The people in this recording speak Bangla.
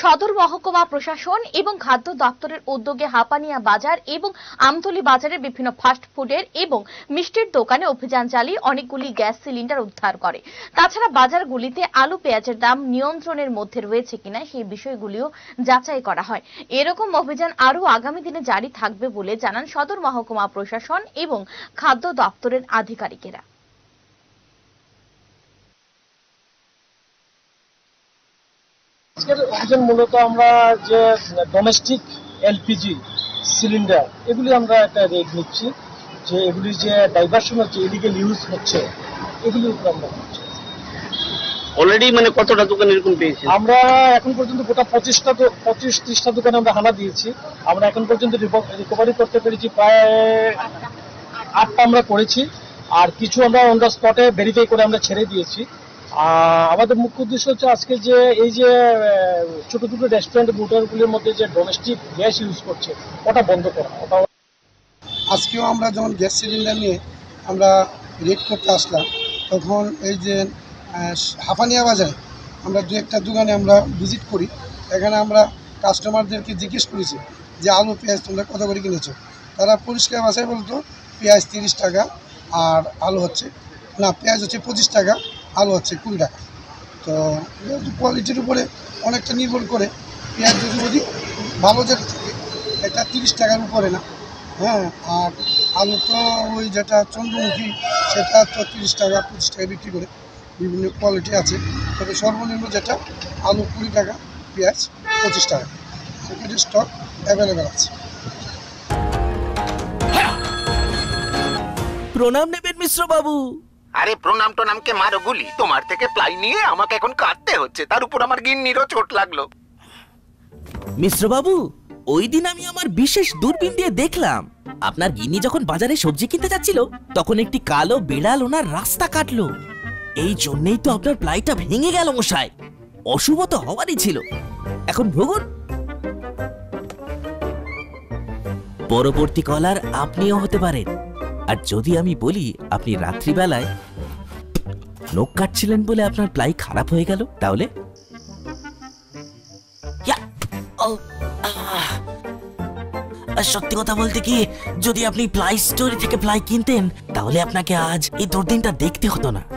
সদর মহকুমা প্রশাসন এবং খাদ্য দপ্তরের উদ্যোগে হাপানিয়া বাজার এবং আমতলি বাজারের বিভিন্ন ফাস্ট ফুডের এবং মিষ্টির দোকানে অভিযান চালিয়ে অনেকগুলি গ্যাস সিলিন্ডার উদ্ধার করে। তাছাড়া বাজারগুলিতে আলু পেঁয়াজের দাম নিয়ন্ত্রণের মধ্যে রয়েছে কিনা সেই বিষয়গুলিও যাচাই করা হয়। এরকম অভিযান আরও আগামী দিনে জারি থাকবে বলে জানান সদর মহকুমা প্রশাসন এবং খাদ্য দপ্তরের আধিকারিকেরা। আজকের অভিযান মূলত আমরা যে ডোমেস্টিক এলপিজি সিলিন্ডার এগুলি আমরা একটা রেট নিচ্ছি, যে এগুলি যে ডাইভার্সন হচ্ছে, ইলিগাল ইউজ হচ্ছে, এগুলির উপর আমরা করছি। অলরেডি মানে কতটা দোকান এরকম পেয়েছি? আমরা এখন পর্যন্ত গোটা 25-30টা দোকানে আমরা হানা দিয়েছি। আমরা এখন পর্যন্ত রিকভারি করতে পেরেছি প্রায় 8টা আমরা করেছি, আর কিছু আমরা অন দ্য স্পটে ভেরিফাই করে আমরা ছেড়ে দিয়েছি। আমাদের মুখ্য উদ্দেশ্য হচ্ছে আজকে যে এই যে ছোট ছোট রেস্টুরেন্ট হোটেলগুলির মধ্যে যে ডোমেস্টিক গ্যাস ইউজ করছে ওটা বন্ধ করা। আজকেও আমরা যখন গ্যাস সিলিন্ডার নিয়ে আমরা রেড করতে আসলাম, তখন এই যে হাপানিয়া বাজারে আমরা দু একটা দোকানে আমরা ভিজিট করি। এখানে আমরা কাস্টমারদেরকে জিজ্ঞেস করেছি যে আলু পেঁয়াজ তোমরা কত করে কিনেছো। তারা পরিষ্কার ভাষায় বলতো পেঁয়াজ 30 টাকা আর আলু হচ্ছে পেঁয়াজ হচ্ছে 25 টাকা, আলু হচ্ছে 20 টাকা। তো কোয়ালিটির উপরে অনেকটা নির্ভর করে। পেঁয়াজ যদি ভালো যেটা থাকে এটা 30 টাকার উপরে না, হ্যাঁ। আর আলু তো ওই যেটা চন্দ্রমুখী সেটা তো 30 টাকা 25 টাকা বিক্রি করে, বিভিন্ন কোয়ালিটি আছে। তবে সর্বনিম্ন যেটা আলু 20 টাকা, পেঁয়াজ 25 টাকা, সেক্ষেত্রে স্টক অ্যাভেলেবেল আছে। প্রণাম নেবেন মিশ্র বাবু। আরে প্রণাম টোনামকে মারো গুলি, তোমার থেকে প্লাই নিয়ে আমাকে এখন কাটতে হচ্ছে, তার উপর আমার গিন্নিরও চোট লাগলো। মিশ্র বাবু, ওই দিন আমি আমার বিশেষ দূরবীন দিয়ে দেখলাম আপনার গিন্নি যখন বাজারে সবজি কিনতে যাচ্ছিল তখন একটি কালো বিড়াল ওনার রাস্তা কাটলো। এই জন্যই তো আপনার প্লাইটা ভেঙে গেল মশাই। অশুভ তো হওয়ারই ছিল। এখন ভোগুন। পরবর্তী কলার আপনিও হতে পারেন। আর যদি আমি বলি আপনি রাত্রিবেলায় নখ কাটছিলেন বলে আপনার প্লাই খারাপ হয়ে গেল, তাহলে সত্যি কথা বলতে কি, যদি আপনি প্লাই স্টোরি থেকে প্লাই কিনতেন তাহলে আপনাকে আজ এই দুর্দিনটা দেখতে হতো না।